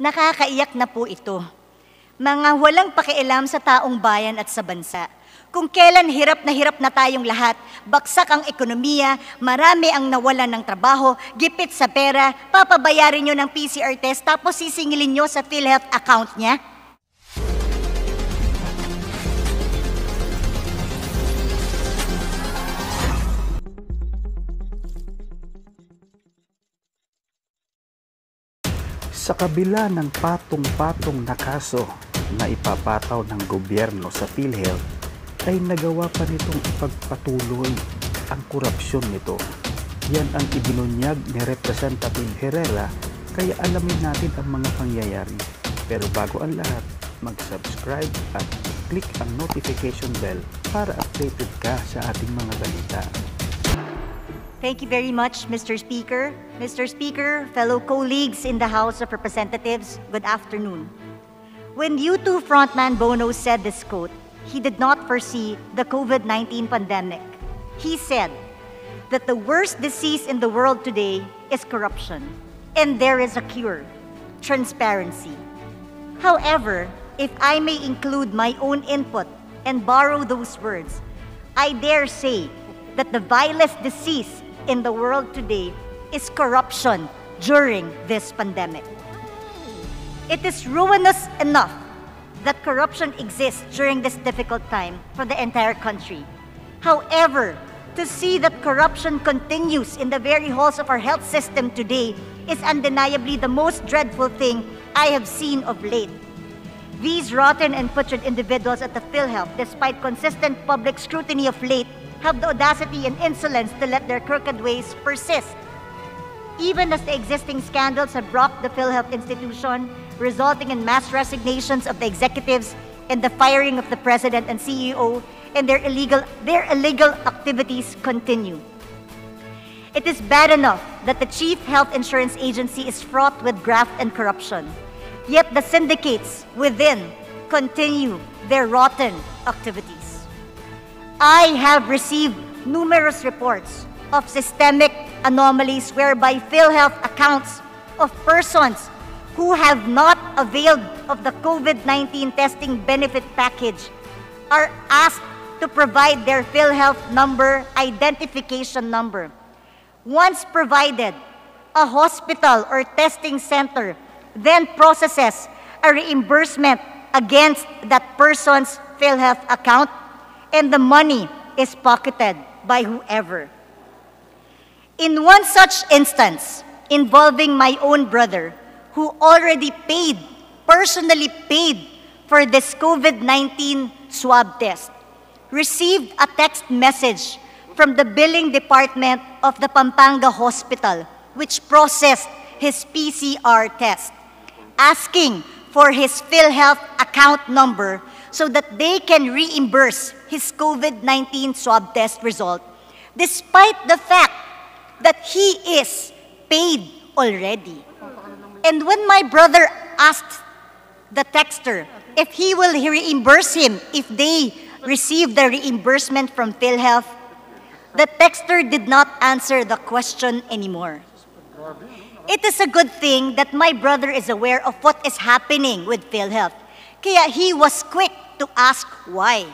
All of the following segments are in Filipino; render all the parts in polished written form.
Nakakaiyak na po ito. Mga walang pakialam sa taong bayan at sa bansa. Kung kailan hirap na tayong lahat, baksak ang ekonomiya, marami ang nawalan ng trabaho, gipit sa pera, papabayarin nyo ng PCR test, tapos sisingilin nyo sa PhilHealth account niya? Sa kabila ng patong-patong na kaso na ipapataw ng gobyerno sa PhilHealth, ay nagawa pa nitong ipagpatuloy ang korupsyon nito. Yan ang ibinunyag ni Representative Herrera, kaya alamin natin ang mga pangyayari. Pero bago ang lahat, mag-subscribe at click ang notification bell para updated ka sa ating mga balita. Thank you very much, Mr. Speaker. Mr. Speaker, fellow colleagues in the House of Representatives, good afternoon. When U2 frontman Bono said this quote, he did not foresee the COVID-19 pandemic. He said that the worst disease in the world today is corruption, and there is a cure, transparency. However, if I may include my own input and borrow those words, I dare say that the vilest disease in the world today is corruption during this pandemic. It is ruinous enough that corruption exists during this difficult time for the entire country. However, to see that corruption continues in the very halls of our health system today is undeniably the most dreadful thing I have seen of late. These rotten and putrid individuals at the PhilHealth, despite consistent public scrutiny of late, have the audacity and insolence to let their crooked ways persist. Even as the existing scandals have rocked the PhilHealth institution, resulting in mass resignations of the executives and the firing of the president and CEO, and their illegal activities continue. It is bad enough that the Chief Health Insurance Agency is fraught with graft and corruption, yet the syndicates within continue their rotten activities. I have received numerous reports of systemic anomalies whereby PhilHealth accounts of persons who have not availed of the COVID-19 testing benefit package are asked to provide their PhilHealth number, identification number. Once provided, a hospital or testing center then processes a reimbursement against that person's PhilHealth account, and the money is pocketed by whoever. In one such instance, involving my own brother, who already personally paid for this COVID-19 swab test, received a text message from the billing department of the Pampanga Hospital, which processed his PCR test, asking for his PhilHealth account number so that they can reimburse his COVID-19 swab test result, despite the fact that he is paid already. And when my brother asked the texter if he will reimburse him if they receive the reimbursement from PhilHealth, the texter did not answer the question anymore. It is a good thing that my brother is aware of what is happening with PhilHealth, kaya he was quick to ask why.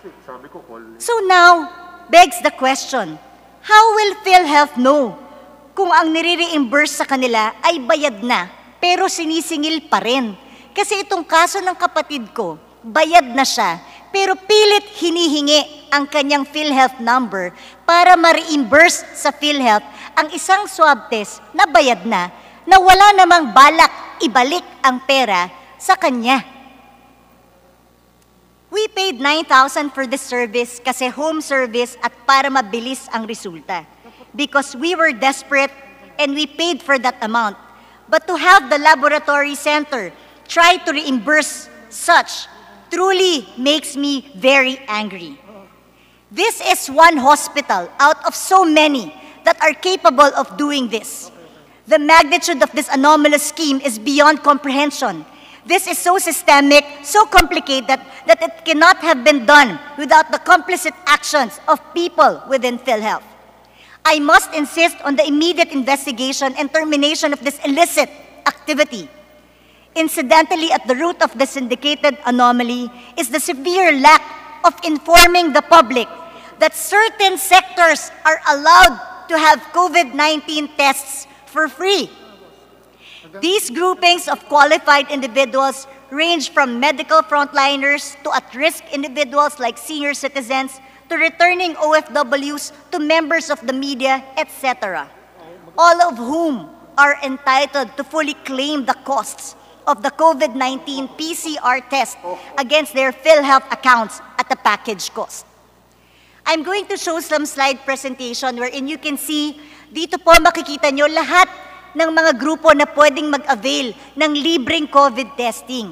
So now, begs the question, how will PhilHealth know kung ang nire-reimburse sa kanila ay bayad na, pero sinisingil pa rin? Kasi itong kaso ng kapatid ko, bayad na siya, pero pilit hinihingi ang kanyang PhilHealth number para ma-reimburse sa PhilHealth ang isang swab test na bayad na wala namang balak ibalik ang pera sa kanya. We paid 9,000 for this service kasi home service at para mabilis ang resulta. Because we were desperate and we paid for that amount. But to have the laboratory center try to reimburse such truly makes me very angry. This is one hospital out of so many that are capable of doing this. The magnitude of this anomalous scheme is beyond comprehension. This is so systemic, so complicated that it cannot have been done without the complicit actions of people within PhilHealth. I must insist on the immediate investigation and termination of this illicit activity. Incidentally, at the root of the syndicated anomaly is the severe lack of informing the public that certain sectors are allowed to have COVID-19 tests for free. These groupings of qualified individuals range from medical frontliners to at-risk individuals like senior citizens to returning OFWs to members of the media, etc., all of whom are entitled to fully claim the costs of the COVID-19 PCR test against their PhilHealth accounts at the package cost. I'm going to show some slide presentation wherein you can see, dito po makikita nyo lahat ng mga grupo na pwedeng mag-avail ng libreng COVID testing.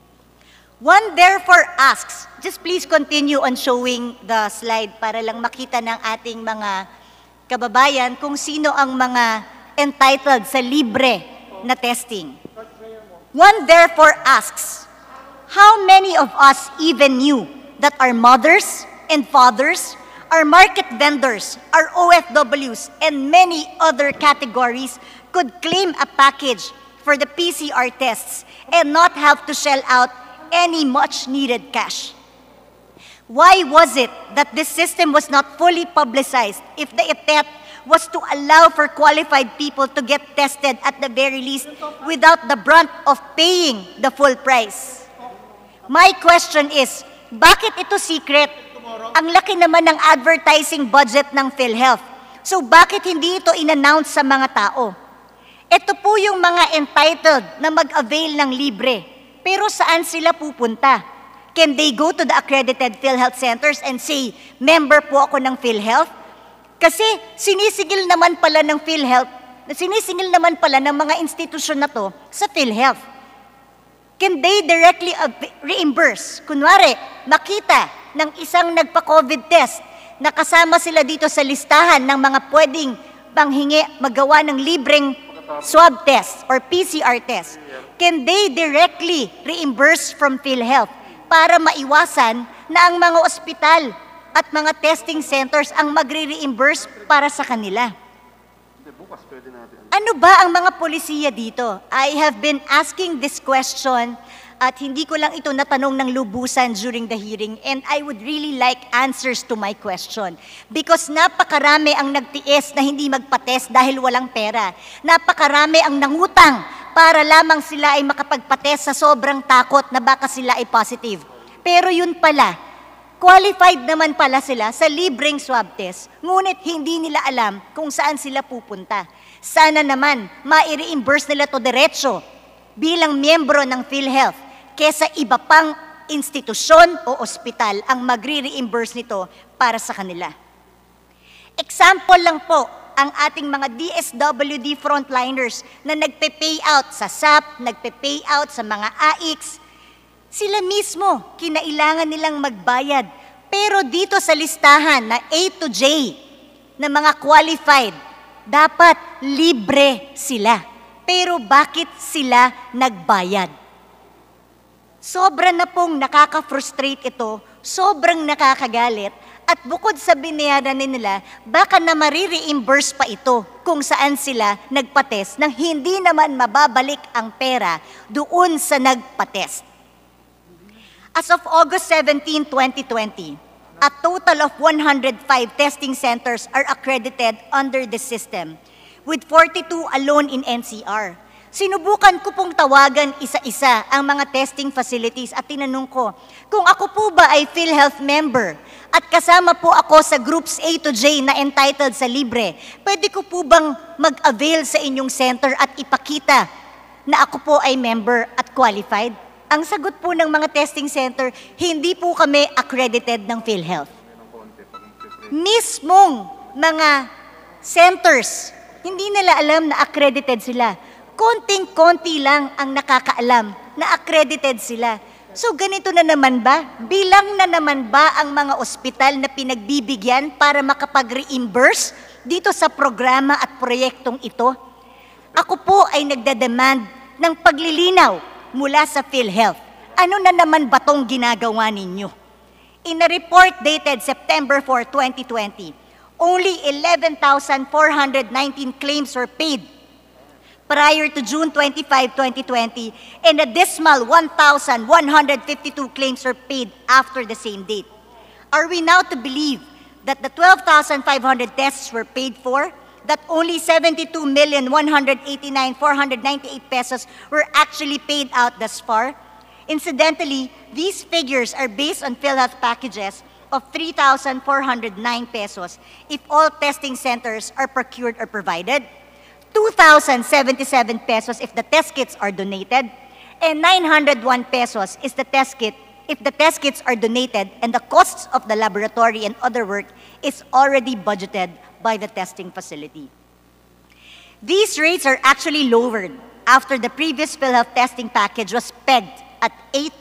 One therefore asks, just please continue on showing the slide para lang makita ng ating mga kababayan kung sino ang mga entitled sa libre na testing. One therefore asks, how many of us even knew that our mothers and fathers, our market vendors, our OFWs, and many other categories could claim a package for the PCR tests and not have to shell out any much-needed cash? Why was it that this system was not fully publicized if the attempt was to allow for qualified people to get tested at the very least without the brunt of paying the full price? My question is, bakit ito secret? Ang laki naman ng advertising budget ng PhilHealth. So bakit hindi ito in-announce sa mga tao? Ito po yung mga entitled na mag-avail ng libre. Pero saan sila pupunta? Can they go to the accredited PhilHealth centers and say, member po ako ng PhilHealth? Kasi sinisigil naman pala ng PhilHealth, sinisingil naman pala ng mga institusyon na to sa PhilHealth. Can they directly reimburse? Kunwari, makita ng isang nagpa-COVID test na kasama sila dito sa listahan ng mga pwedeng manghingi, magawa ng libreng swab test or PCR test. Can they directly reimburse from PhilHealth para maiwasan na ang mga ospital at mga testing centers ang magre-reimburse para sa kanila? Ano ba ang mga polisiya dito? I have been asking this question at hindi ko lang ito natanong ng lubusan during the hearing, and I would really like answers to my question. Because napakarami ang nagtiis na hindi magpa-test dahil walang pera. Napakarami ang nangutang para lamang sila ay makapagpa-test sa sobrang takot na baka sila ay positive. Pero yun pala, qualified naman pala sila sa libreng swab test, ngunit hindi nila alam kung saan sila pupunta. Sana naman, mai-reimburse nila to diretso bilang miyembro ng PhilHealth kesa iba pang institusyon o ospital ang magre-reimburse nito para sa kanila. Example lang po, ang ating mga DSWD frontliners na nagpe-payout sa SAP, nagpe-payout sa mga AIX, sila mismo kinailangan nilang magbayad. Pero dito sa listahan na A to J na mga qualified, dapat libre sila. Pero bakit sila nagbayad? Sobra na pong nakaka-frustrate ito, sobrang nakakagalit, at bukod sa binayaran nila, baka na marireimburse pa ito kung saan sila nagpa-test nang hindi naman mababalik ang pera doon sa nagpa-test. As of August 17, 2020, a total of 105 testing centers are accredited under the system, with 42 alone in NCR. Sinubukan ko pong tawagan isa-isa ang mga testing facilities at tinanong ko, kung ako po ba ay PhilHealth member at kasama po ako sa groups A to J na entitled sa libre, pwede ko po bang mag-avail sa inyong center at ipakita na ako po ay member at qualified? Ang sagot po ng mga testing center, hindi po kami accredited ng PhilHealth. Mismong mga centers, hindi nila alam na accredited sila. Konting-konti lang ang nakakaalam na accredited sila. So ganito na naman ba? Bilang na naman ba ang mga ospital na pinagbibigyan para makapag-reimburse dito sa programa at proyektong ito? Ako po ay nagdademand ng paglilinaw mula sa PhilHealth. Ano na naman ba tong ginagawa ninyo? In a report dated September 4, 2020, only 11,419 claims were paid prior to June 25, 2020, and a dismal 1,152 claims were paid after the same date. Are we now to believe that the 12,500 tests were paid for, that only 72,189,498 pesos were actually paid out thus far? Incidentally, these figures are based on PhilHealth packages of 3,409 pesos if all testing centers are procured or provided, 2,077 pesos if the test kits are donated, and 901 pesos is the test kit if the test kits are donated and the costs of the laboratory and other work is already budgeted by the testing facility. These rates are actually lowered after the previous PhilHealth testing package was pegged at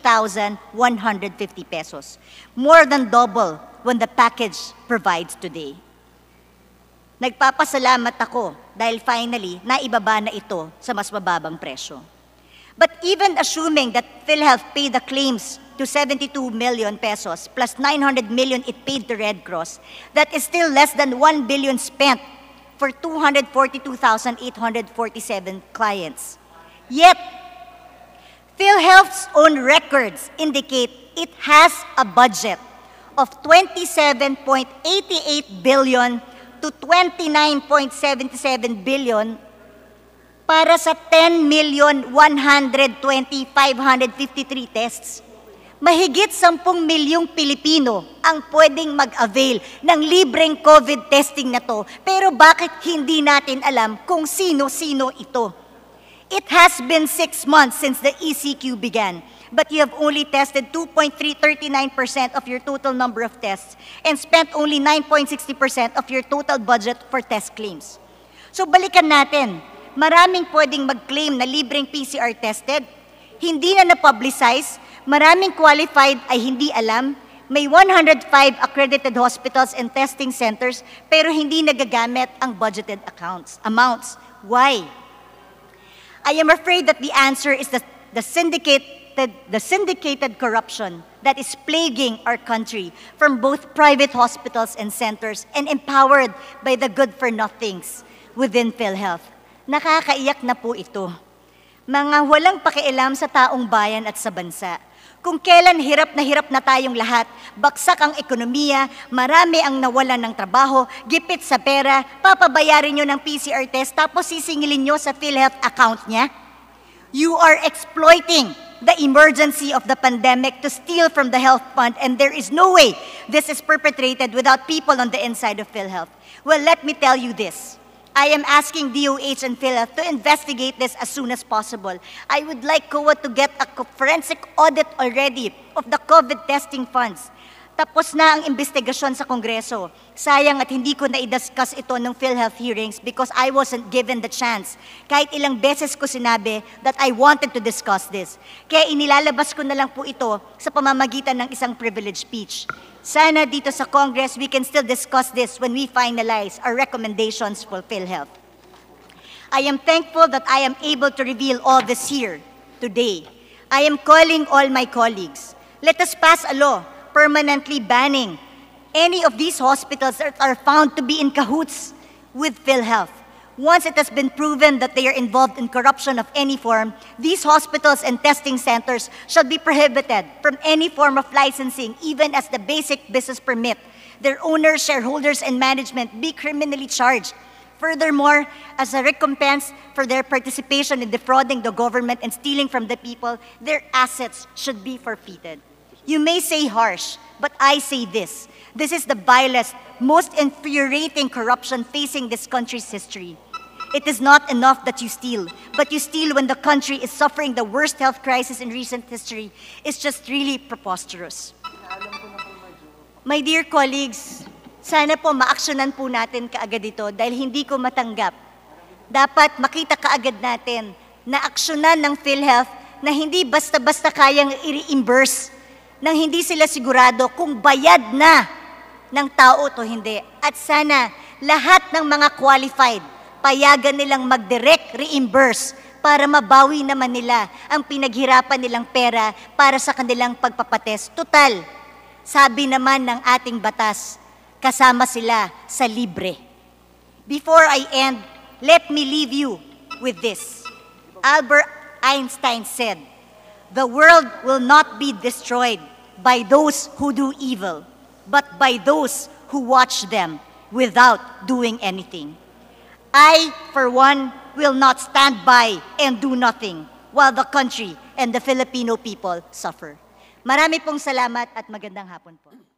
8,150 pesos, more than double when the package provides today. Nagpapasalamat ako dahil finally naibaba na ito sa mas mababang presyo. But even assuming that PhilHealth paid the claims to 72 million pesos plus 900 million it paid to Red Cross, that is still less than 1 billion spent for 242,847 clients. Yet, PhilHealth's own records indicate it has a budget of 27.88 billion to 29.77 billion para sa 10,120,553 tests. Mahigit 10 milyong Pilipino ang pwedeng mag-avail ng libreng COVID testing na to. Pero bakit hindi natin alam kung sino-sino ito? It has been 6 months since the ECQ began, but you have only tested 2.339% of your total number of tests and spent only 9.60% of your total budget for test claims. So balikan natin. Maraming pwedeng mag-claim na libreng PCR tested, hindi na na-publicize, maraming qualified ay hindi alam, may 105 accredited hospitals and testing centers pero hindi nagagamit ang budgeted amounts. Why? I am afraid that the answer is the syndicated corruption that is plaguing our country from both private hospitals and centers and empowered by the good-for-nothings within PhilHealth. Nakakaiyak na po ito. Mga walang pakialam sa taong bayan at sa bansa. Kung kailan hirap na tayong lahat, baksak ang ekonomiya, marami ang nawalan ng trabaho, gipit sa pera, papabayarin nyo ng PCR test, tapos sisingilin nyo sa PhilHealth account niya? You are exploiting the emergency of the pandemic to steal from the health fund, and there is no way this is perpetrated without people on the inside of PhilHealth. Well, let me tell you this. I am asking DOH and PhilHealth to investigate this as soon as possible. I would like COA to get a forensic audit already of the COVID testing funds. Tapos na ang investigasyon sa Kongreso. Sayang at hindi ko na-discuss ito ng PhilHealth hearings because I wasn't given the chance. Kahit ilang beses ko sinabi that I wanted to discuss this. Kaya inilalabas ko na lang po ito sa pamamagitan ng isang privilege speech. Sana dito sa Congress, we can still discuss this when we finalize our recommendations for PhilHealth. I am thankful that I am able to reveal all this here today. I am calling all my colleagues. Let us pass a law permanently banning any of these hospitals that are found to be in cahoots with PhilHealth. Once it has been proven that they are involved in corruption of any form, these hospitals and testing centers shall be prohibited from any form of licensing, even as the basic business permit. Their owners, shareholders, and management be criminally charged. Furthermore, as a recompense for their participation in defrauding the government and stealing from the people, their assets should be forfeited. You may say harsh, but I say this. This is the vilest, most infuriating corruption facing this country's history. It is not enough that you steal, but you steal when the country is suffering the worst health crisis in recent history. It's just really preposterous. My dear colleagues, sana po maaksyonan po natin kaagad ito dahil hindi ko matanggap. Dapat makita kaagad natin na aksyonan ng PhilHealth na hindi basta-basta kayang i-reimburse nang hindi sila sigurado kung bayad na ng tao to hindi. At sana lahat ng mga qualified, payagan nilang mag-direct reimburse para mabawi naman nila ang pinaghirapan nilang pera para sa kanilang pagpapates. Total, sabi naman ng ating batas, kasama sila sa libre. Before I end, let me leave you with this. Albert Einstein said, "The world will not be destroyed by those who do evil, but by those who watch them without doing anything." I, for one, will not stand by and do nothing while the country and the Filipino people suffer. Marami pong salamat at magandang hapon po.